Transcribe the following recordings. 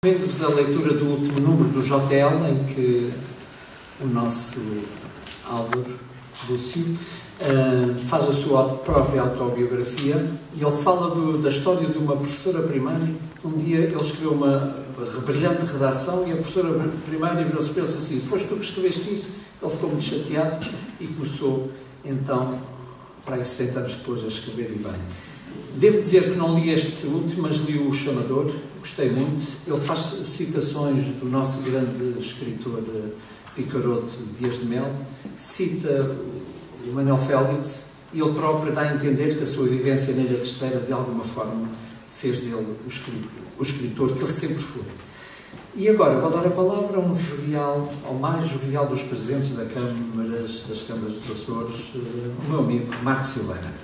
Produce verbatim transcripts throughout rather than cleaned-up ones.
Recomendo-vos a leitura do último número do J L, em que o nosso Álvaro Lúcio uh, faz a sua própria autobiografia e ele fala do, da história de uma professora primária. Um dia ele escreveu uma brilhante redação e a professora primária virou-se para ele e disse assim: foste tu que escreveste isso? Ele ficou muito chateado e começou então, para aí sessenta anos depois, a escrever e bem. Devo dizer que não li este último, mas li o Chamador, gostei muito. Ele faz citações do nosso grande escritor picaroto Dias de Mel, cita o Manuel Félix e ele próprio dá a entender que a sua vivência na Ilha Terceira, de alguma forma, fez dele o escritor, o escritor que ele sempre foi. E agora vou dar a palavra a um jovial, ao mais jovial dos presidentes da Câmaras, das Câmaras dos Açores, o meu amigo Marco Silveira.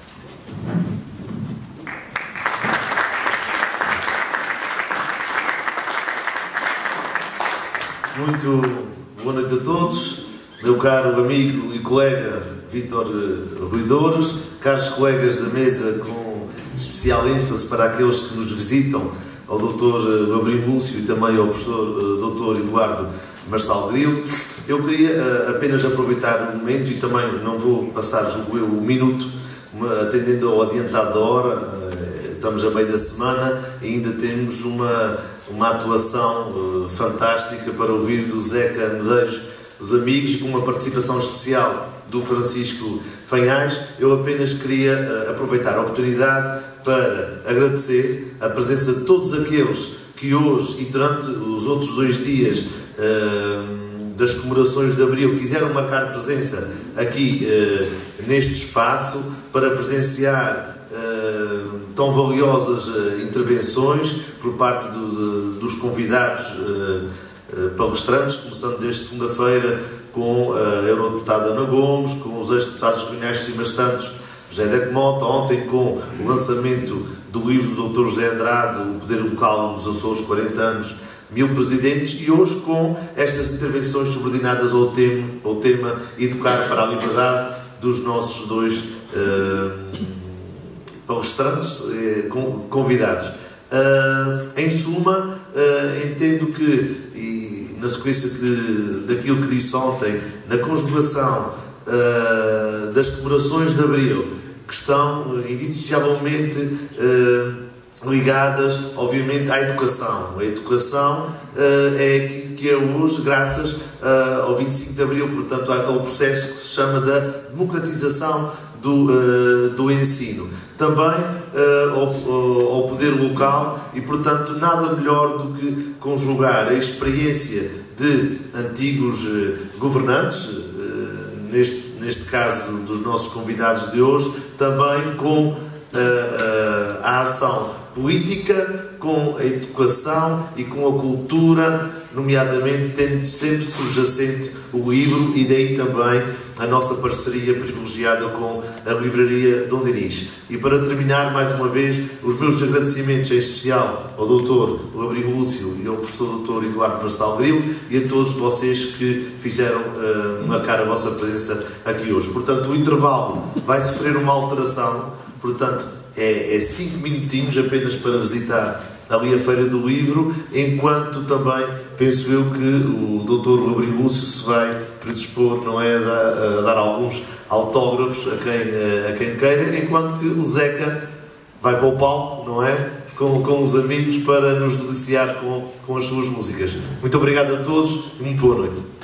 Muito boa noite a todos, meu caro amigo e colega Vítor Ruidores, caros colegas da mesa, com especial ênfase para aqueles que nos visitam, ao doutor Labrinho Lúcio e também ao professor doutor Eduardo Marçal Grilo. Eu queria apenas aproveitar o momento e também não vou passar, julgo eu, o minuto, atendendo ao adiantado da hora. Estamos a meio da semana e ainda temos uma, uma atuação uh, fantástica para ouvir do Zeca Medeiros, os amigos, com uma participação especial do Francisco Fanhais. Eu apenas queria uh, aproveitar a oportunidade para agradecer a presença de todos aqueles que hoje e durante os outros dois dias uh, das comemorações de Abril quiseram marcar presença aqui uh, neste espaço para presenciar Uh, tão valiosas uh, intervenções por parte do, de, dos convidados uh, uh, palestrantes, começando desde segunda-feira com a eurodeputada Ana Gomes, com os ex-deputados Cunhais Simas Santos, José Deco Mota, ontem com o lançamento do livro do doutor José Andrade, O Poder Local nos Açores, quarenta anos, mil presidentes, e hoje com estas intervenções subordinadas ao tema, ao tema Educar para a Liberdade dos nossos dois uh, palestrantes, convidados. Em suma, entendo que, e na sequência que, daquilo que disse ontem, na conjugação das comemorações de Abril, que estão indissociavelmente ligadas, obviamente, à educação. A educação é aquilo que é hoje, graças ao vinte e cinco de Abril, portanto, ao processo que se chama da democratização do, do ensino. Também uh, ao, ao poder local e, portanto, nada melhor do que conjugar a experiência de antigos uh, governantes, uh, neste, neste caso dos nossos convidados de hoje, também com uh, uh, a ação política, com a educação e com a cultura, nomeadamente tendo sempre subjacente o livro, e daí também a nossa parceria privilegiada com a livraria Dom Dinis. E para terminar, mais uma vez, os meus agradecimentos em especial ao doutor Labrinho Lúcio e ao professor doutor Eduardo Marçal Grilo e a todos vocês que fizeram uh, marcar a vossa presença aqui hoje. Portanto, o intervalo vai sofrer uma alteração, portanto, é, é cinco minutinhos apenas para visitar ali a Feira do Livro, enquanto também penso eu que o doutor Labrinho Lúcio se vai predispor, não é, a dar, a dar alguns autógrafos a quem, a quem queira, enquanto que o Zeca vai para o palco, não é, com, com os amigos para nos deliciar com, com as suas músicas. Muito obrigado a todos e muito boa noite.